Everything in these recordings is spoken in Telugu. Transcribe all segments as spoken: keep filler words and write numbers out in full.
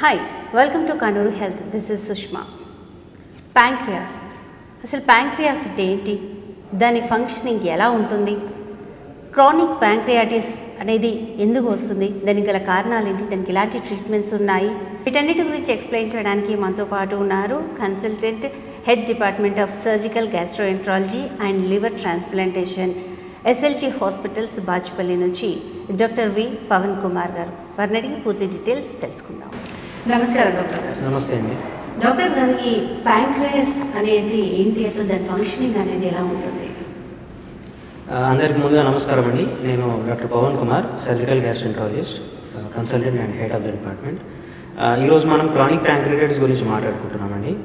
Hi welcome to Kanuru health. This is Sushma. Pancreas, అసలు ప్యాంక్రియాస్ అంటే ఏంటి, దాని ఫంక్షనింగ్ ఎలా ఉంటుంది, క్రానిక్ ప్యాంక్రియాటిస్ అనేది ఎందుకు వస్తుంది, దానికి గల కారణాలు ఏంటి, దానికి ఎలాంటి ట్రీట్మెంట్స్ ఉన్నాయి, వీటన్నిటి గురించి ఎక్స్ప్లెయిన్ చేయడానికి మనతో పాటు ఉన్నారు consultant, head department of surgical gastroenterology and liver transplantation, SLG hospitals Bachupally నుంచి డాక్టర్ వి పవన్ కుమార్ గారు. వారిని అడిగి పూర్తి డీటెయిల్స్ తెలుసుకుందాం. నమస్కారం డాక్టర్ గారు. నమస్తే అండి. డాక్టర్ గారు, ఈ ప్యాంక్రియాస్ అనేది ఏంటి, అసలు దాని ఫంక్షనింగ్ అనేది ఎలా ఉంటుంది? అందరికి ముందుగా నమస్కారం అండి. నేను doctor Pavan Kumar, surgical gastroenterologist, consultant and head of the department. ఈరోజు మనం క్రానిక్ ప్యాంక్రియాటిస్ గురించి మాట్లాడుకుంటున్నామండి.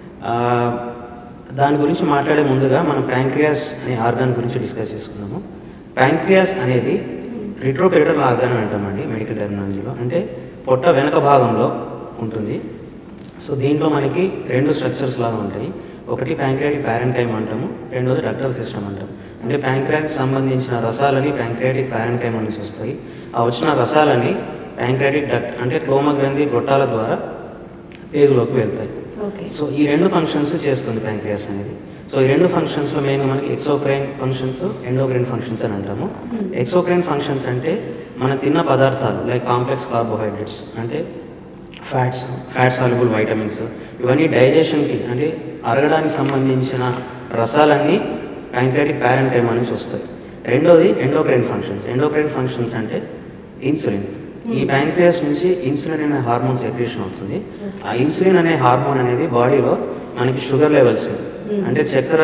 దాని గురించి మాట్లాడే ముందుగా మనం ప్యాంక్రియాస్ అనే ఆర్గాన్ గురించి డిస్కస్ చేసుకున్నాము. ప్యాంక్రియాస్ అనేది రిట్రోపెరిటల్ ఆర్గాన్ అని అంటామండి మెడికల్ టెర్మినాలజీలో. అంటే పొట్ట వెనక భాగంలో ఉంటుంది. సో దీంట్లో మనకి రెండు స్ట్రక్చర్స్ లాగా ఉంటాయి. ఒకటి ప్యాంక్రియాటిక్ ప్యారెన్కైమ్ అంటాము, రెండోది డక్టల్ సిస్టమ్ అంటాం. అంటే ప్యాంక్రియాకి సంబంధించిన రసాలని ప్యాంక్రియాటిక్ ప్యారెన్కైమ్ నుంచి వస్తాయి. ఆ వచ్చిన రసాలని ప్యాంక్రియాటిక్ డక్ట్ అంటే క్లోమ గ్రంథి గొట్టాల ద్వారా పేగులోకి వెళ్తాయి. సో ఈ రెండు ఫంక్షన్స్ చేస్తుంది ప్యాంక్రియాస్ అనేది. సో ఈ రెండు ఫంక్షన్స్లో మెయిన్గా మనకి ఎక్సోక్రైన్ ఫంక్షన్స్, ఎండోక్రైన్ ఫంక్షన్స్ అని అంటాము. ఎక్సోక్రైన్ ఫంక్షన్స్ అంటే మన తిన్న పదార్థాలు లైక్ కాంప్లెక్స్ కార్బోహైడ్రేట్స్ అంటే ఫ్యాట్స్, ఫ్యాట్ సాల్యుబుల్ వైటమిన్స్, ఇవన్నీ డైజెషన్కి అంటే అరగడానికి సంబంధించిన రసాలన్నీ ప్యాంక్రియాటిక్ ప్యారెన్కైమ్ నుంచి వస్తాయి. రెండోది ఎండోక్రైన్ ఫంక్షన్స్. ఎండోక్రైన్ ఫంక్షన్స్ అంటే ఇన్సులిన్. ఈ ప్యాంక్రియాస్ నుంచి ఇన్సులిన్ అనే హార్మోన్ సెక్రేషన్ అవుతుంది. ఆ ఇన్సులిన్ అనే హార్మోన్ అనేది బాడీలో మనకి షుగర్ లెవెల్స్ని అంటే చక్కెర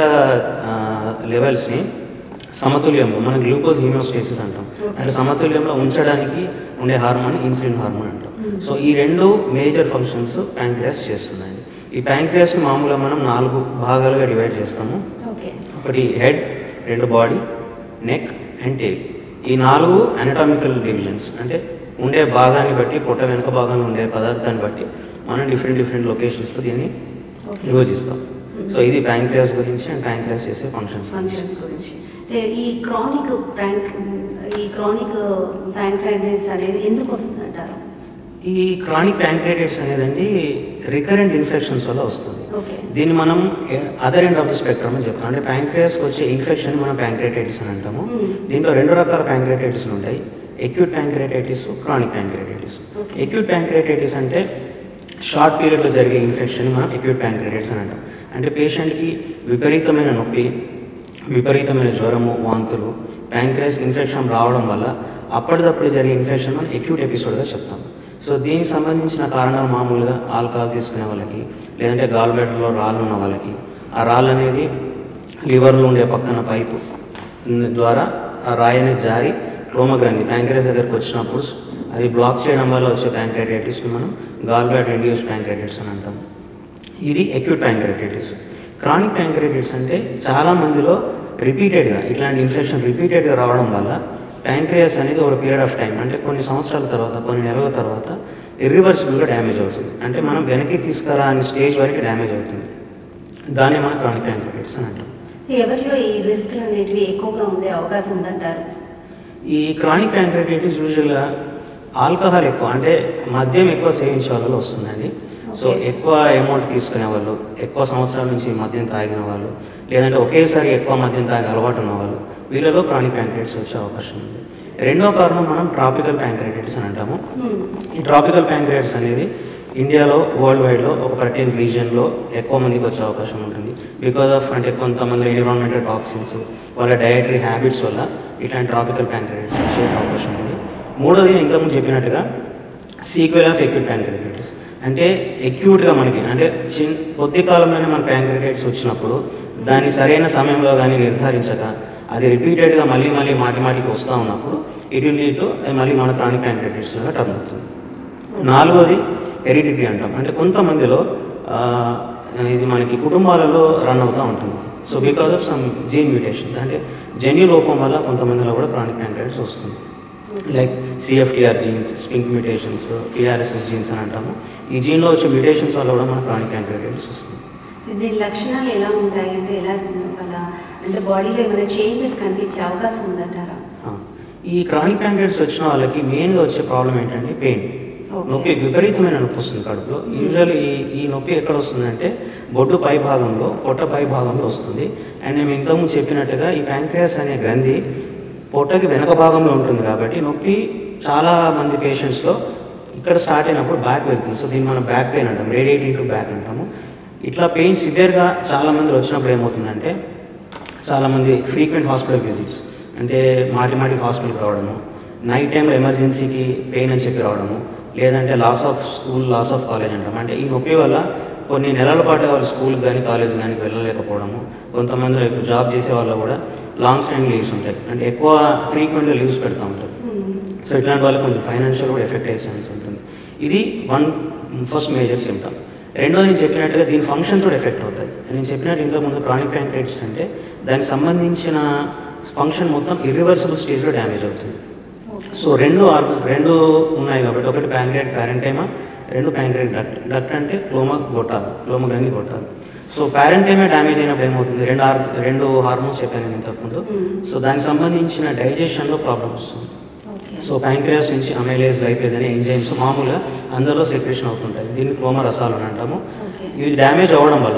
లెవెల్స్ని సమతుల్యంలో, మనం గ్లూకోజ్ హీమోస్టేసిస్ అంటాం, అంటే సమతుల్యంలో ఉంచడానికి ఉండే హార్మోన్ ఇన్సులిన్ హార్మోన్ అంటాం. సో ఈ రెండు మేజర్ ఫంక్షన్స్ ప్యాంక్రియాస్ చేస్తుందండి. ఈ ప్యాంక్రియాస్ని మామూలుగా మనం నాలుగు భాగాలుగా డివైడ్ చేస్తాము. ఒకటి హెడ్, రెండు బాడీ, నెక్ అండ్ టేల్. ఈ నాలుగు అనటామికల్ డివిజన్స్ అంటే ఉండే భాగాన్ని బట్టి, పొట్ట వెనుక భాగంలో ఉండే పదార్థాన్ని బట్టి మనం డిఫరెంట్ డిఫరెంట్ లొకేషన్స్లో దీన్ని విభజిస్తాం. సో ఇది ప్యాంక్రియాస్ గురించి అండ్ ప్యాంక్రియాస్ చేసే ఫంక్షన్స్ ఫంక్షన్స్ గురించి. ఈ క్రానిక్ ప్యాంక్ ఈ క్రానిక్ ప్యాంక్రియాటిస్ అనేది ఎందుకు వస్తుంది అంటారు? ఈ క్రానిక్ ప్యాంక్రియాటిస్ అనేదండి రికరెంట్ ఇన్ఫెక్షన్స్ వల్ల వస్తుంది. దీన్ని మనం other end of the spectrum అని చెప్తాం. అంటే ప్యాంక్రియాస్కి వచ్చే ఇన్ఫెక్షన్ మనం ప్యాంక్రియాటిస్ అని అంటాము. దీంట్లో రెండు రకాల ప్యాంక్రియాటిస్లు ఉంటాయి, acute pancreatitis, chronic pancreatitis. Acute pancreatitis అంటే షార్ట్ పీరియడ్లో జరిగే ఇన్ఫెక్షన్ మనం ఎక్యూట్ ప్యాంక్రియాటిస్ అని అంటాం. అంటే పేషెంట్కి విపరీతమైన నొప్పి, విపరీతమైన జ్వరము, వాంతులు, ప్యాంక్రియాస్ ఇన్ఫెక్షన్ రావడం వల్ల అప్పటిదప్పుడు జరిగే ఇన్ఫెక్షన్ మనం ఎక్యూట్ ఎపిసోడ్గా చెప్తాం. సో దీనికి సంబంధించిన కారణాలు మామూలుగా ఆల్కహాల్ తీసుకునే వాళ్ళకి, లేదంటే గాల్ బ్లాడర్లో రాళ్ళు ఉన్న వాళ్ళకి, ఆ రాళ్ళు అనేది లివర్లో ఉండే పక్కన పైపు ద్వారా ఆ రాయి అనేది జారి క్లోమ గ్రంథి ప్యాంక్రియాస్ దగ్గరకు వచ్చినప్పుడు అది బ్లాక్ చేయడం వల్ల వచ్చే ప్యాంక్రియాటిస్ని మనం గాల్ బ్లాడర్ ఇండ్యూస్డ్ ప్యాంక్రియాటిస్ అని అంటాం. ఇది ఎక్యూట్ ప్యాంక్రియాటిస్. క్రానిక్ ప్యాంక్రియాటిస్ అంటే చాలా మందిలో రిపీటెడ్గా ఇట్లాంటి ఇన్ఫెక్షన్ రిపీటెడ్గా రావడం వల్ల ప్యాంక్రియాస్ అనేది ఒక పీరియడ్ ఆఫ్ టైం అంటే కొన్ని సంవత్సరాల తర్వాత, కొన్ని నెలల తర్వాత ఇర్రివర్సిబుల్గా డ్యామేజ్ అవుతుంది. అంటే మనం వెనక్కి తీసుకురా అనే స్టేజ్ వరకు డ్యామేజ్ అవుతుంది. దాన్ని మనం క్రానిక్ ప్యాంక్రియాటిస్ అని అంటాం. ఎవరిలో ఈ రిస్క్ అనేటివి ఎక్కువగా ఉండే అవకాశం ఉందంటారు? ఈ క్రానిక్ ప్యాంక్రియాటిస్ యూజువల్గా ఆల్కహాల్ ఎక్కువ అంటే మద్యం ఎక్కువ సేవించే వాళ్ళలో వస్తుందండి. సో ఎక్కువ అమౌంట్ తీసుకునే వాళ్ళు, ఎక్కువ సంవత్సరాల నుంచి మద్యం తాగిన వాళ్ళు, లేదంటే ఒకేసారి ఎక్కువ మద్యం తాగే అలవాటు ఉన్న వాళ్ళు, వీళ్ళలో క్రానిక్ ప్యాంక్రియాటిస్ వచ్చే అవకాశం ఉంది. రెండో కారణం మనం ట్రాపికల్ ప్యాంక్రియాటిస్ అని అంటాము. ఈ ట్రాపికల్ ప్యాంక్రియాటిస్ అనేది ఇండియాలో, వరల్డ్ వైడ్లో ఒక పర్టికులర్ రీజియన్లో ఎక్కువ మందికి వచ్చే అవకాశం ఉంటుంది. బికాజ్ ఆఫ్ అంటే కొంతమంది ఎన్విరాన్మెంటల్ టాక్సిన్స్, వాళ్ళ డయటరీ హ్యాబిట్స్ వల్ల ఇట్లాంటి ట్రాపికల్ ప్యాంక్రియాటిస్ వచ్చే అవకాశం ఉంది. మూడోది ఇంతకుముందు చెప్పినట్టుగా సీక్వెల్ ఆఫ్ ఎక్యూట్ ప్యాంక్రియాటిస్. అంటే ఎక్యూట్గా మనకి అంటే చిన్న కొద్ది కాలంలోనే మన ప్యాంక్రియాటిస్ వచ్చినప్పుడు దాన్ని సరైన సమయంలో కానీ నిర్ధారించక అది రిపీటెడ్గా మళ్ళీ మళ్ళీ మాటి మాటికి వస్తూ ఉన్నప్పుడు ఇట్ విల్ లీడ్ టు మళ్ళీ మన క్రానిక్ ప్యాంక్రియాటిస్గా టర్న్ అవుతుంది. నాలుగోది హెరిడిటరీ అంటాం. అంటే కొంతమందిలో ఇది మనకి కుటుంబాలలో రన్ అవుతూ ఉంటుంది. So because of some gene mutations అంటే జన్యు లోపం వల్ల కొంతమందిలో కూడా క్రానిక్ ప్యాంక్రియాటిస్ వస్తుంది. Like CFTR genes, SPINK mutations, TRSS genes అని అంటాము. ఈ జీన్లో వచ్చే మ్యూటేషన్స్ వల్ల కూడా మనకు క్రానిక్ ప్యాంక్రియాటిస్ వస్తుంది. దీని లక్షణాలు ఎలా ఉంటాయి అంటే ఎలా వాళ్ళ అంటే బాడీలో ఏమైనా చేంజెస్ కనిపించే అవకాశం ఉందంటారా? ఈ క్రానిక్ ప్యాంక్రియాటిస్ వచ్చిన వాళ్ళకి మెయిన్గా వచ్చే ప్రాబ్లం ఏంటంటే పెయిన్. నొప్పి విపరీతమైన నొప్పి వస్తుంది కడుపులో. యూజువల్లీ ఈ ఈ నొప్పి ఎక్కడ వస్తుందంటే బొడ్డు పై భాగంలో, పొట్ట పై భాగంలో వస్తుంది. అండ్ నేను ఇంతకుముందు చెప్పినట్టుగా ఈ ప్యాంక్రియాస్ అనే గ్రంథి పొట్టకి వెనక భాగంలో ఉంటుంది కాబట్టి నొప్పి చాలా మంది పేషెంట్స్లో ఇక్కడ స్టార్ట్ అయినప్పుడు బ్యాక్ వెళ్తుంది. సో దీన్ని మనం బ్యాక్ పెయిన్ అంటాం, రేడియేటింగ్ టు బ్యాక్ అంటాము. ఇట్లా పెయిన్ సివియర్గా చాలామంది వచ్చినప్పుడు ఏమవుతుందంటే చాలామంది ఫ్రీక్వెంట్ హాస్పిటల్ విజిట్స్ అంటే మాటి మాటికి హాస్పిటల్కి రావడము, నైట్ టైంలో ఎమర్జెన్సీకి పెయిన్ అని చెప్పి రావడము, లేదంటే loss of school, loss of college అంటాం. అంటే ఈ నొప్పి వల్ల కొన్ని నెలల పాటు వాళ్ళు స్కూల్కి కానీ కాలేజ్ కానీ వెళ్ళలేకపోవడము, కొంతమంది ఇప్పుడు జాబ్ చేసే వాళ్ళు కూడా లాంగ్ స్టాండ్ లీవ్స్ ఉంటాయి, అంటే ఎక్కువ ఫ్రీక్వెంట్గా లీవ్స్ పెడతా ఉంటారు. సో ఇట్లాంటి వాళ్ళకి కొంచెం ఫైనాన్షియల్ కూడా ఎఫెక్ట్ అయ్యే ఛాన్స్ ఉంటుంది. ఇది వన్ ఫస్ట్ మేజర్ సిమ్టమ్. రెండోది నేను చెప్పినట్టుగా దీని ఫంక్షన్స్ కూడా ఎఫెక్ట్ అవుతాయి. నేను చెప్పినట్టు ఇంతకుముందు క్రానిక్ ప్యాంక్రైటిస్ అంటే దానికి సంబంధించిన ఫంక్షన్ మొత్తం ఇర్రివర్సిబుల్ స్టేజ్లో డ్యామేజ్ అవుతుంది. సో రెండు ఆర్గ రెండు ఉన్నాయి కాబట్టి ఒకటి ప్యాంక్రియాట్ ప్యారెంకైమా, రెండు ప్యాంక్రియాట్ డక్ట్. డక్ట్ అంటే క్లోమా గొట్టాలు, క్లోమా గ్రంథి గొట్టాలు. సో ప్యారెంకైమా డ్యామేజ్ అయినప్పుడు ఏమవుతుంది, రెండు ఆర్ రెండు హార్మోన్స్ చెప్పాను నేను ఇంతకుముందు. సో దానికి సంబంధించిన డైజెషన్లో ప్రాబ్లమ్ వస్తుంది. సో ప్యాంక్రియాస్ నుంచి అమైలేజ్, లైపేజ్ అనే ఎంజైమ్స్ మామూలుగా అందులో సెక్రేషన్ అవుతుంటాయి. దీన్ని క్లోమా రసాలు అని అంటాము. ఇవి డ్యామేజ్ అవ్వడం వల్ల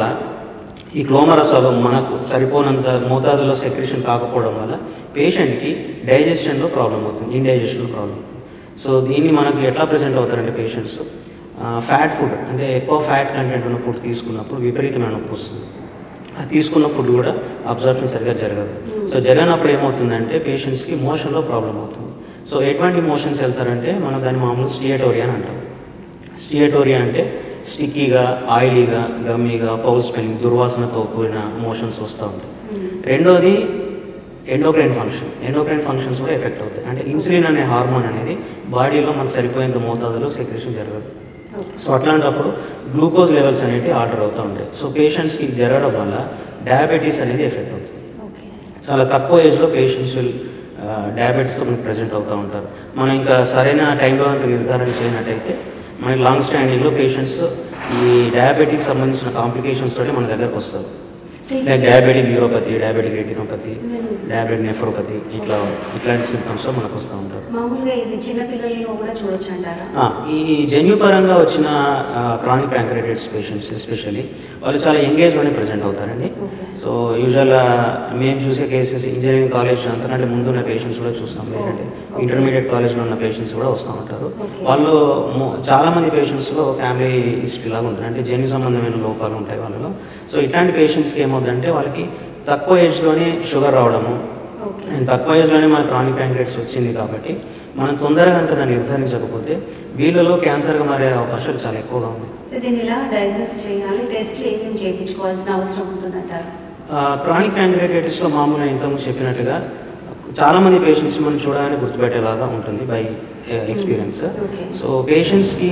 ఈ క్లోమా రసాలు మనకు సరిపోనంత మోతాదులో సెక్రేషన్ కాకపోవడం వల్ల పేషెంట్కి డైజెషన్లో ప్రాబ్లం అవుతుంది, ఇండైజెషన్లో ప్రాబ్లం అవుతుంది. సో దీన్ని మనకు ఎట్లా ప్రజెంట్ అవుతారంటే పేషెంట్స్ ఫ్యాట్ ఫుడ్ అంటే ఎక్కువ ఫ్యాట్ కంటెంట్ ఉన్న ఫుడ్ తీసుకున్నప్పుడు విపరీతమైన నొప్పి వస్తుంది. అది తీసుకున్న ఫుడ్ కూడా అబ్జర్ప్షన్ సరిగ్గా జరగదు. సో జరగనప్పుడు ఏమవుతుందంటే పేషెంట్స్కి మోషన్లో ప్రాబ్లం అవుతుంది. సో ఎటువంటి మోషన్స్ వెళ్తారంటే మనం దాన్ని మామూలు స్టియేటోరియా అని అంటాం. స్టియేటోరియా అంటే స్టిక్కీగా, ఆయిలీగా, గమ్మీగా, ఫౌల్ స్మెల్లింగ్, దుర్వాసనతో కూడిన మోషన్స్ వస్తూ ఉంటాయి. రెండోది ఎండోక్రైన్ ఫంక్షన్. ఎండోక్రైన్ ఫంక్షన్స్ కూడా ఎఫెక్ట్ అవుతాయి. అంటే ఇన్సులిన్ అనే హార్మోన్ అనేది బాడీలో మనకు సరిపోయేంత మోతాదులో సెక్రేషన్ జరగదు. సో అట్లాంటప్పుడు గ్లూకోజ్ లెవెల్స్ అనేవి ఆర్డర్ అవుతూ ఉంటాయి. సో పేషెంట్స్కి జరగడం వల్ల డయాబెటీస్ అనేది ఎఫెక్ట్ అవుతుంది. చాలా తక్కువ ఏజ్లో పేషెంట్స్ విల్ డయాబెటీస్తో మనకు ప్రజెంట్ అవుతూ ఉంటారు. మనం ఇంకా సరైన టైంలో నిర్ధారణ చేయనట్టయితే మనకి లాంగ్ స్టాండింగ్లో పేషెంట్స్ ఈ డయాబెటీకి సంబంధించిన కాంప్లికేషన్స్ తోటి మన దగ్గరకు వస్తారు. Like diabetic neuropathy, diabetic retinopathy, diabetic nephropathy, ఇట్లా ఇట్లాంటి సింప్టమ్స్లో మనకు వస్తూ ఉంటారు. మామూలుగా ఇది చిన్నపిల్లల్లో కూడా చూడొచ్చు అంటారా? ఈ జన్యుపరంగా వచ్చిన క్రానిక్ ప్యాంక్రైటిస్ పేషెంట్స్ ఎస్పెషల్లీ వాళ్ళు చాలా ఎంగేజ్లోనే ప్రజెంట్ అవుతారండి. సో యూజువల్గా మేము చూసే కేసెస్ ఇంజనీరింగ్ కాలేజ్ అంతకంటే ముందు ఉన్న పేషెంట్స్ కూడా చూస్తాం. ఏంటంటే ఇంటర్మీడియట్ కాలేజ్లో ఉన్న పేషెంట్స్ కూడా వస్తూ ఉంటారు. వాళ్ళు చాలామంది పేషెంట్స్లో ఫ్యామిలీ హిస్టరీ లాగా ఉంటుంది, అంటే జన్యు సంబంధమైన లోపాలు ఉంటాయి వాళ్ళలో. సో ఇట్లాంటి పేషెంట్స్కి ఏమవుతుందంటే వాళ్ళకి తక్కువ ఏజ్లోనే షుగర్ రావడము, అండ్ తక్కువ ఏజ్లోనే మన క్రానిక్ ప్యాంక్రైటిస్ వచ్చింది కాబట్టి మనం తొందరగా కనుక దాన్ని నిర్ధారించకపోతే వీళ్ళలో క్యాన్సర్గా మారే అవకాశాలు చాలా ఎక్కువగా ఉన్నాయి. దీన్ని ఎలా డయాగ్నోస్ చేయాలి, టెస్ట్ ఏమేమి చేయించుకోవాల్సిన అవసరం ఉంటుందంటారు? క్రానిక్ ప్యాంక్రైటిస్లో మామూలుగా ఇంతకుముందు చెప్పినట్టుగా చాలామంది పేషెంట్స్ మనం చూడగానే గుర్తుపెట్టేలాగా ఉంటుంది బై ఎక్స్పీరియన్స్. సో పేషెంట్స్కి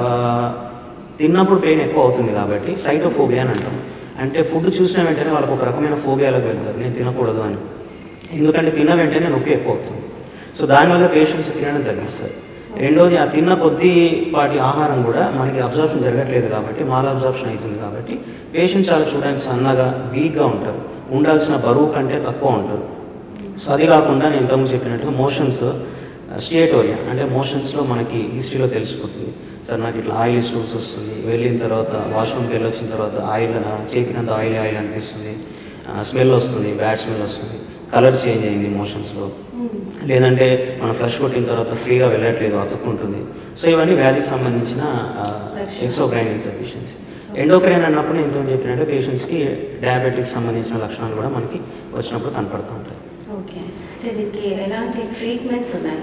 తిన్నప్పుడు పెయిన్ ఎక్కువ అవుతుంది కాబట్టి సైటోఫోబియా అని అంటాం. అంటే ఫుడ్ చూసిన వెంటనే వాళ్ళకు ఒక రకమైన ఫోబియాలోకి వెళ్తారు, నేను తినకూడదు అని. ఎందుకంటే తిన్న వెంటనే నొప్పి ఎక్కువ అవుతుంది. సో దానివల్ల పేషెంట్స్ తినడం తగ్గిస్తారు. రెండోది ఆ తిన్న కొద్దిపాటి ఆహారం కూడా మనకి అబ్జర్ప్షన్ జరగట్లేదు కాబట్టి మాల్ అబ్జర్ప్షన్ అవుతుంది కాబట్టి పేషెంట్స్ చాలా చూడడానికి సన్నగా, వీక్గా ఉంటారు, ఉండాల్సిన బరువు కంటే తక్కువ ఉంటారు. సో అది కాకుండా నేను ఇంతకుముందు చెప్పినట్టుగా మోషన్స్ స్టియేటోరియా అంటే మోషన్స్లో మనకి హిస్టరీలో తెలిసిపోతుంది. సార్ నాకు ఇట్లా ఆయిల్ స్టూల్స్ వస్తుంది, వెళ్ళిన తర్వాత వాష్రూమ్కి వెళ్ళి వచ్చిన తర్వాత ఆయిల్ చేతికంత ఆయిల్ ఆయిల్ అనిపిస్తుంది, స్మెల్ వస్తుంది, బ్యాడ్ స్మెల్ వస్తుంది, కలర్ చేంజ్ అయింది మోషన్స్లో, లేదంటే మనం ఫ్లష్ కొట్టిన తర్వాత ఫ్రీగా వెళ్ళట్లేదు, అతుక్కుంటుంది. సో ఇవన్నీ వ్యాధికి సంబంధించిన ఎక్సోక్రైన్ ఇన్సఫిషియన్సీ. ఎండోక్రైన్ అన్నప్పుడు నేను ఇంతకుముందు చెప్పినట్టు పేషెంట్స్కి డయాబెటీస్ సంబంధించిన లక్షణాలు కూడా మనకి వచ్చినప్పుడు కనపడుతూ ఉంటాయి. ఓకే, అంటే దీనికి ఎలాంటి ట్రీట్మెంట్స్ ఉన్నాయి?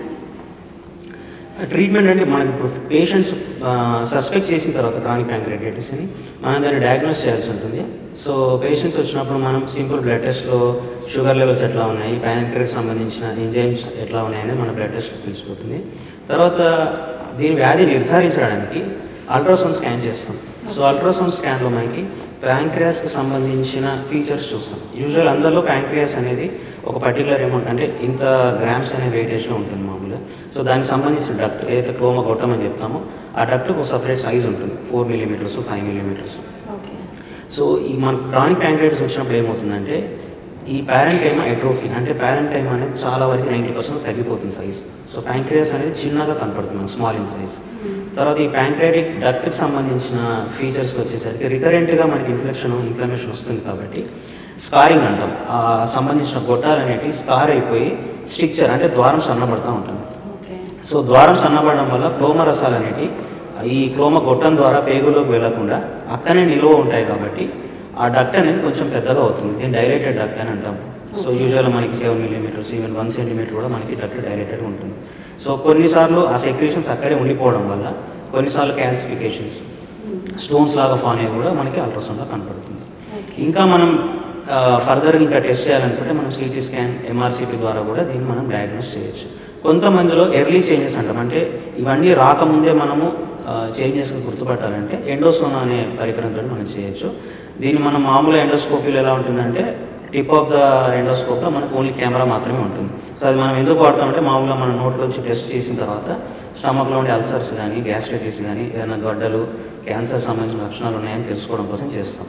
ట్రీట్మెంట్ అంటే మనకి ఇప్పుడు పేషెంట్స్ సస్పెక్ట్ చేసిన తర్వాత క్రానిక్ ప్యాంక్రైటిస్ అని మనం దాన్ని డయాగ్నోస్ చేయాల్సి ఉంటుంది. సో పేషెంట్స్ వచ్చినప్పుడు మనం సింపుల్ బ్లడ్ టెస్ట్లో షుగర్ లెవెల్స్ ఎట్లా ఉన్నాయి, ప్యాంక్రైటిస్ సంబంధించిన ఎంజైమ్స్ ఎట్లా ఉన్నాయని మన బ్లడ్ టెస్ట్ తెలిసిపోతుంది. తర్వాత దీని వ్యాధి నిర్ధారించడానికి అల్ట్రాసౌండ్ స్కాన్ చేస్తాం. సో అల్ట్రాసౌండ్ స్కాన్లో మనకి ప్యాంక్రియాస్కి సంబంధించిన ఫీచర్స్ చూస్తాం. యూజువల్ అందరిలో ప్యాంక్రియాస్ అనేది ఒక పర్టికులర్ అమౌంట్ అంటే ఇంత గ్రామ్స్ అనే వెయిటేజ్లో ఉంటుంది మామూలుగా. సో దానికి సంబంధించిన డక్ట్ ఏదైతే క్లోమా గొట్టం అని చెప్తామో ఆ డక్ట్కి ఒక సపరేట్ సైజ్ ఉంటుంది, four millimetres five millimetres. So ఈ మన క్రానిక్ ప్యాంక్రైటిస్ వచ్చినప్పుడు ఏమవుతుందంటే ఈ ప్యారెంటైమా ఎట్రోఫీ అంటే ప్యారెంటైమా అనేది చాలా వరకు నైంటీ పర్సెంట్ తగ్గిపోతుంది సైజ్. సో ప్యాంక్రియాస్ అనేది చిన్నగా కనపడుతుంది మనకు, స్మాల్ ఇన్ సైజ్. తర్వాత ఈ ప్యాంక్రియాటిక్ డక్ట్కి సంబంధించిన ఫీచర్స్కి వచ్చేసరికి రికరెంట్గా మనకి ఇన్ఫెక్షన్ ఇన్ఫ్లమేషన్ వస్తుంది కాబట్టి స్కారింగ్ అంటాం. ఆ సంబంధించిన గొట్టాలు అనేవి స్కార్ అయిపోయి స్ట్రిక్చర్ అంటే ద్వారం సన్నబడుతూ ఉంటుంది. సో ద్వారం సన్నబడడం వల్ల క్లోమ రసాలు అనేవి ఈ క్లోమ గొట్టం ద్వారా పేగులోకి వెళ్లకుండా అక్కనే నిల్వ ఉంటాయి కాబట్టి ఆ డక్ట్ అనేది కొంచెం పెద్దగా అవుతుంది. దీన్ని డైలేటెడ్ డక్ట్ అని అంటాం. సో యూజువల్గా మనకి seven millimetres even one centimetre కూడా మనకి డక్ట్ డైలేటెడ్ ఉంటుంది. సో కొన్నిసార్లు ఆ సెక్రీషన్స్ అక్కడే ఉండిపోవడం వల్ల కొన్నిసార్లు క్యాల్సిఫికేషన్స్ స్టోన్స్ లాగా ఫామ్ అయ్యి కూడా మనకి అల్ట్రాసౌండ్లో కనపడుతుంది. ఇంకా మనం ఫర్దర్గా ఇంకా టెస్ట్ చేయాలనుకుంటే మనం సిటీ స్కాన్ ఎంఆర్సిపి ద్వారా కూడా దీన్ని మనం డయాగ్నోస్ చేయొచ్చు. కొంతమందిలో ఎర్లీ చేంజెస్ అంటాం, అంటే ఇవన్నీ రాకముందే మనము చేంజెస్కి గుర్తుపట్టాలంటే ఎండోసోనా అనే పరికరంతో మనం చేయొచ్చు. దీన్ని మనం మామూలు ఎండోస్కోపీలో ఎలా ఉంటుందంటే టిప్ ఆఫ్ ద ఎండోస్కోప్లో మనకు ఓన్లీ కెమెరా మాత్రమే ఉంటుంది. సో అది మనం ఎందుకు వాడతామంటే మామూలుగా మన నోట్లోంచి టెస్ట్ చేసిన తర్వాత స్టమక్లో ఉండే అల్సర్స్ కానీ గ్యాస్ట్రైటిస్ కానీ ఏదైనా గడ్డలు క్యాన్సర్ సంబంధించిన లక్షణాలు ఉన్నాయని తెలుసుకోవడం కోసం చేస్తాం.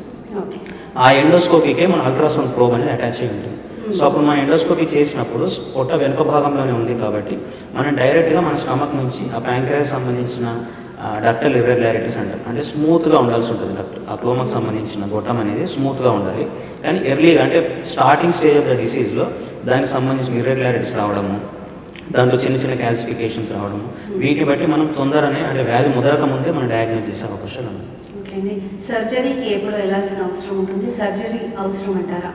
ఆ ఎండోస్కోపీకే మన అల్ట్రాసౌండ్ ప్రోబ్ అనేది అటాచ్ అయి ఉంటుంది. సో అప్పుడు మనం ఎండోస్కోపీ చేసినప్పుడు పొట్ట వెనుక భాగంలోనే ఉంది కాబట్టి మనం డైరెక్ట్గా మన స్టమక్ నుంచి ఆ ప్యాంక్రియాస్ సంబంధించిన డక్టల్ ఇర్రెగ్యులారిటీస్ అంటారు, అంటే స్మూత్గా ఉండాల్సి ఉంటుంది. డక్టర్ ఆ క్లోమకు సంబంధించిన గొట్టం అనేది స్మూత్గా ఉండాలి. కానీ ఎర్లీగా అంటే స్టార్టింగ్ స్టేజ్ ఆఫ్ ద డిసీజ్లో దానికి సంబంధించిన ఇర్రెగ్యులారిటీస్ రావడము, దాంట్లో చిన్న చిన్న క్యాల్సిఫికేషన్స్ రావడము, వీటిని బట్టి మనం తొందరనే అంటే వ్యాధి ముదరక ముందే మనం డయాగ్నోస్ చేసే అవకాశాలు ఉన్నాయి. సర్జరీకి ఎప్పుడు వెళ్ళాల్సిన అవసరం ఉంటుంది? సర్జరీ అవసరం అంటారా?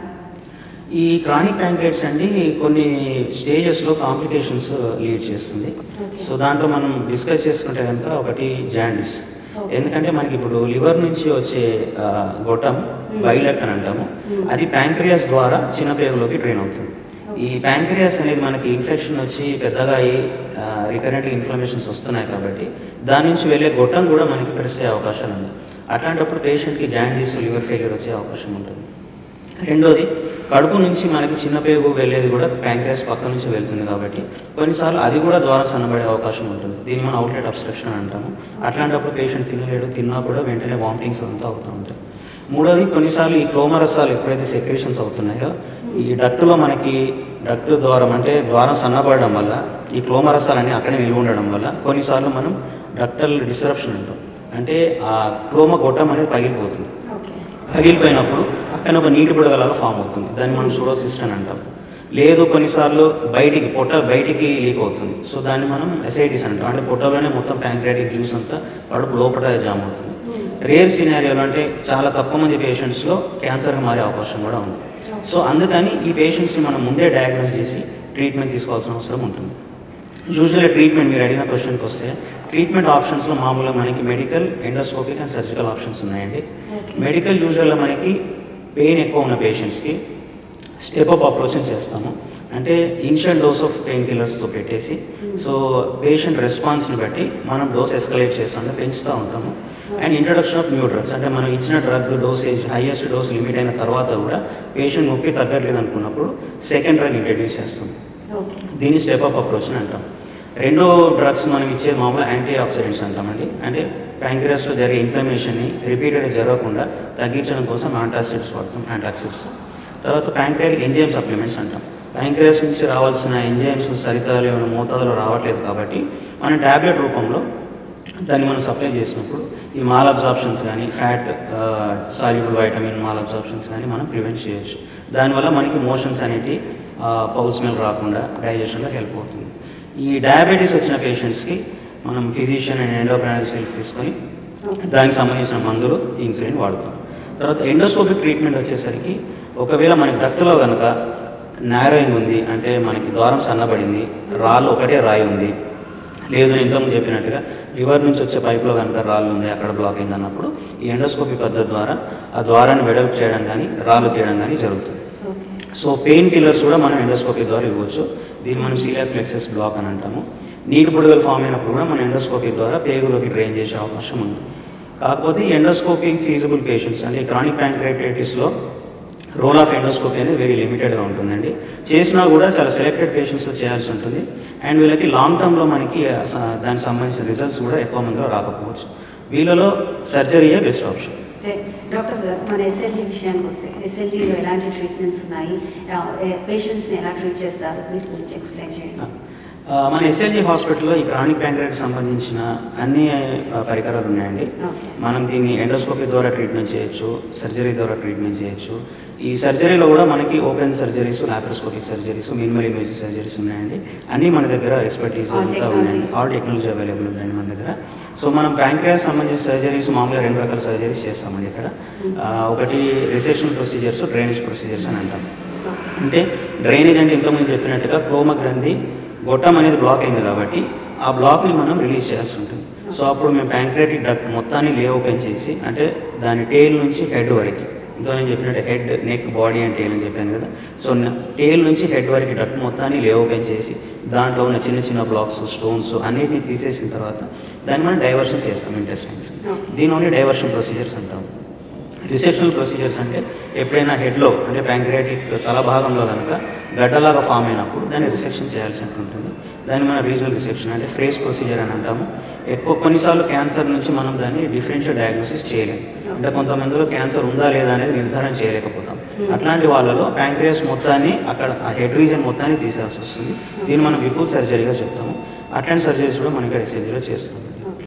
ఈ క్రానిక్ ప్యాంక్రియాటిస్ అండి కొన్ని స్టేజెస్లో కాంప్లికేషన్స్ లీడ్ చేస్తుంది. సో దాంట్లో మనం డిస్కస్ చేసుకుంటే కనుక ఒకటి జాండిస్, ఎందుకంటే మనకి ఇప్పుడు లివర్ నుంచి వచ్చే గొట్టం బైలెట్ అని అంటాము, అది ప్యాంక్రియాస్ ద్వారా చిన్న పేగులోకి డ్రైన్ అవుతుంది. ఈ ప్యాంక్రియాస్ అనేది మనకి ఇన్ఫెక్షన్ వచ్చి పెద్దగా అయ్యి రికరెంట్ ఇన్ఫ్లమేషన్స్ వస్తున్నాయి కాబట్టి దాని నుంచి వెళ్ళే గొట్టం కూడా మనకి పెరిసే అవకాశాలు ఉన్నాయి. అట్లాంటప్పుడు పేషెంట్కి జాండిస్ లివర్ ఫెయిల్యూర్ వచ్చే అవకాశం ఉంటుంది. రెండోది కడుపు నుంచి మనకి చిన్న పేగు వెళ్ళేది కూడా ప్యాంక్రియాస్ పక్క నుంచి వెళ్తుంది కాబట్టి కొన్నిసార్లు అది కూడా ద్వారా సన్నబడే అవకాశం ఉంటుంది. దీన్ని మనం అవుట్లెట్ అబ్స్ట్రక్షన్ అంటాము. అట్లాంటప్పుడు పేషెంట్ తినలేడు, తిన్నా కూడా వెంటనే వామిటింగ్స్ అంతా అవుతూ ఉంటాయి. మూడోది కొన్నిసార్లు ఈ క్లోమరసాలు ఎప్పుడైతే సెక్రేషన్స్ అవుతున్నాయో ఈ డక్టులో మనకి డక్టు ద్వారం అంటే ద్వారం సన్నబడడం వల్ల ఈ క్లోమరసాలన్నీ అక్కడే నిల్వ ఉండడం వల్ల కొన్నిసార్లు మనం డక్టల్ డిస్రప్షన్ అంటాం, అంటే ఆ క్లోమ గొట్టం అనేది పగిలిపోతుంది. పగిలిపోయినప్పుడు అక్కడ ఒక నీటి బుడగలాగా ఫామ్ అవుతుంది, దాన్ని మనం సూడోసిస్ట్ అని అంటాం. లేదు కొన్నిసార్లు బయటికి పొట్ట బయటికి లీక్ అవుతుంది, సో దాన్ని మనం ఎసైటిస్ అంటాం, అంటే పొట్టలోనే మొత్తం ప్యాంక్రియాటిక్ జ్యూస్ అంతా కడుపు లోపల జామ్ అవుతుంది. రేర్ సినారియోలో అంటే చాలా తక్కువ మంది పేషెంట్స్లో క్యాన్సర్గా మారే అవకాశం కూడా ఉంది. సో అందుకని ఈ పేషెంట్స్ని మనం ముందే డయాగ్నోస్ చేసి ట్రీట్మెంట్ తీసుకోవాల్సిన అవసరం ఉంటుంది. యూజువల్గా ట్రీట్మెంట్ మీరు అడిగిన క్వశ్చన్కి వస్తే ట్రీట్మెంట్ ఆప్షన్స్లో మామూలుగా మనకి medical, endoscopic and surgical options ఉన్నాయండి. మెడికల్ యూజువల్గా మనకి పెయిన్ ఎక్కువ ఉన్న పేషెంట్స్కి స్టెప్ అప్ అప్రోచ్ చేస్తాము, అంటే ఇనిషియల్ డోస్ ఆఫ్ పెయిన్ కిల్లర్స్తో పెట్టేసి సో పేషెంట్ రెస్పాన్స్ని బట్టి మనం డోస్ ఎస్కలేట్ చేస్తాం, పెంచుతూ ఉంటాము. And introduction of new drugs, అంటే మనం ఇచ్చిన drug dosage highest dose limit అయిన తర్వాత కూడా పేషెంట్ నొప్పి తగ్గట్లేదు అనుకున్నప్పుడు సెకండ్ డ్రగ్ ఇంట్రడ్యూస్ చేస్తాం, దీన్ని స్టెప్ అప్ అప్రోచ్ అని అంటాం. రెండో డ్రగ్స్ మనం ఇచ్చే మామూలు యాంటీ ఆక్సిడెంట్స్ అంటామండి, అంటే ప్యాంక్రియాస్లో జరిగే ఇన్ఫ్లమేషన్ని రిపీటెడ్గా జరగకుండా తగ్గించడం కోసం యాంటాసిడ్స్ వాడతాం, యాంటాసిడ్స్. తర్వాత ప్యాంక్రియాటిక్ ఎంజైమ్ సప్లిమెంట్స్ అంటాం, ప్యాంక్రియాస్ నుంచి రావాల్సిన ఎంజైమ్స్ సరితాలు ఏమైనా మోతాదులో రావట్లేదు కాబట్టి మనం ట్యాబ్లెట్ రూపంలో దాన్ని మనం సప్లై చేసినప్పుడు ఈ మాల్ అబ్జార్ప్షన్స్ కానీ fat soluble vitamin malabsorptions కానీ మనం ప్రివెంట్ చేయొచ్చు. దానివల్ల మనకి మోషన్స్ అనేవి పౌల్ స్మెల్ రాకుండా డైజెషన్లో హెల్ప్ అవుతుంది. ఈ డయాబెటీస్ వచ్చిన పేషెంట్స్కి మనం ఫిజిషియన్ అండ్ ఎండోక్రైనాలజిస్ట్ హెల్ప్ తీసుకొని దానికి సంబంధించిన మందులు ఇన్సులిన్ వాడతాం. తర్వాత ఎండోస్కోపిక్ ట్రీట్మెంట్ వచ్చేసరికి ఒకవేళ మనకి డక్టులో కనుక నారోయింగ్ ఉంది, అంటే మనకి ద్వారం సన్నబడింది, రాళ్ళు ఒకటే రాయి ఉంది, లేదు ఇంతకుముందు చెప్పినట్టుగా లివర్ నుంచి వచ్చే పైపులో కనుక రాళ్ళు ఉంది అక్కడ బ్లాక్ అయింది అన్నప్పుడు ఈ ఎండోస్కోపీ పద్ధతి ద్వారా ఆ ద్వారాన్ని వెడల్పు చేయడం కానీ రాళ్ళు తీయడం కానీ జరుగుతుంది. సో పెయిన్ కిల్లర్స్ కూడా మనం ఎండోస్కోపీ ద్వారా ఇవ్వచ్చు, దీన్ని మనం సీలియాక్ ప్లెక్సస్ బ్లాక్ అని అంటాము. నీటి బుడగలు ఫామ్ అయినప్పుడు కూడా మనం ఎండోస్కోపీ ద్వారా పేగులోకి డ్రైన్ చేసే అవకాశం ఉంది. కాకపోతే ఎండోస్కోపీ ఫీజిబుల్ పేషెంట్స్ అంటే క్రానిక్ ప్యాంక్రైటిస్లో రోల్ ఆఫ్ ఎండోస్కోపీ అనేది వెరీ లిమిటెడ్గా ఉంటుందండి, చేసినా కూడా చాలా సెలెక్టెడ్ పేషెంట్స్లో చేయాల్సి ఉంటుంది. అండ్ వీళ్ళకి లాంగ్ టర్మ్లో మనకి దానికి సంబంధించిన రిజల్ట్స్ కూడా ఎక్కువ మందిలో రాకపోవచ్చు. వీళ్ళలో సర్జరీయే బెస్ట్ ఆప్షన్. అయితే డాక్టర్ గారు మన ఎస్ఎల్జీ విషయానికి వస్తే ఎస్ఎల్జీలో ఎలాంటి ట్రీట్మెంట్స్ ఉన్నాయి, పేషెంట్స్ని ఎలా ట్రీట్ చేస్తారు వీటి గురించి ఎక్స్ప్లెయిన్ చేయండి. మన ఎస్ఎల్జీ హాస్పిటల్లో ఈ క్రానిక్ ప్యాంక్రియాటిస్ సంబంధించిన అన్ని పరికరాలు ఉన్నాయండి. మనం దీన్ని ఎండోస్కోపీ ద్వారా ట్రీట్మెంట్ చేయొచ్చు, సర్జరీ ద్వారా ట్రీట్మెంట్ చేయొచ్చు. ఈ సర్జరీలో కూడా మనకి open surgeries, laparoscopic surgeries, minimal imaging surgeries ఉన్నాయండి. అన్నీ మన దగ్గర ఎక్స్పర్టీస్ అంతా ఉన్నాయండి. ఆల్ టెక్నాలజీ అవైలబుల్ ఉందండి మన దగ్గర. సో మనం ప్యాంక్రియాస్ సంబంధించిన సర్జరీస్ మామూలుగా రెండు రకాల సర్జరీస్ చేస్తామండి ఇక్కడ. ఒకటి రిసెక్షన్ ప్రొసీజర్స్, డ్రైనేజ్ ప్రొసీజర్స్ అని అంటాం. అంటే డ్రైనేజ్ అంటే ఇంతకుముందు చెప్పినట్టుగా క్లోమ గ్రంథి గొట్టం అనేది బ్లాక్ అయింది కాబట్టి ఆ బ్లాక్ని మనం రిలీజ్ చేయాల్సి ఉంటుంది. సో అప్పుడు మేము ప్యాంక్రియాటిక్ డక్ట్ మొత్తాన్ని లే ఓపెన్ చేసి, అంటే దాని టేల్ నుంచి హెడ్ వరకు, ఇంతో నేను చెప్పినట్టు head, neck, body and tail అని చెప్పాను కదా. సో టేల్ నుంచి హెడ్ వరకు డక్ట్ మొత్తాన్ని లే ఓపెన్ చేసి దాంట్లో ఉన్న చిన్న చిన్న బ్లాక్స్, స్టోన్స్ అన్నిటిని తీసేసిన తర్వాత దాన్ని మనం డైవర్షన్ చేస్తాం ఇంటెస్టైన్స్. దీని ఓన్లీ డైవర్షన్ ప్రొసీజర్స్ అంటాం. రిసెక్షనల్ ప్రొసీజర్స్ అంటే ఎప్పుడైనా హెడ్లో అంటే ప్యాంక్రియాటిక్ తల భాగంలో కనుక గడ్డలాగా ఫామ్ అయినప్పుడు దాన్ని రిసెక్షన్ చేయాల్సి ఉంటుంది. దాన్ని మనం రీజనల్ రిసెక్షన్ అంటే ఫ్రేస్ ప్రొసీజర్ అని అంటాము. ఎక్కువ కొన్నిసార్లు క్యాన్సర్ నుంచి మనం దాన్ని డిఫరెన్షియల్ డయాగ్నోసిస్ చేయలేము. అంటే కొంతమందిలో క్యాన్సర్ ఉందా లేదా అనేది నిర్ధారణ చేయలేకపోతాం. అట్లాంటి వాళ్ళలో ప్యాంక్రియాస్ మొత్తాన్ని అక్కడ ఆ హెడ్ రీజన్ మొత్తాన్ని తీసేయాల్సి వస్తుంది. దీన్ని మనం విపుల్ సర్జరీగా చెప్తాము. అట్లాంటి సర్జరీస్ కూడా మనకి ఎస్ఎల్జీలో చేస్తాము.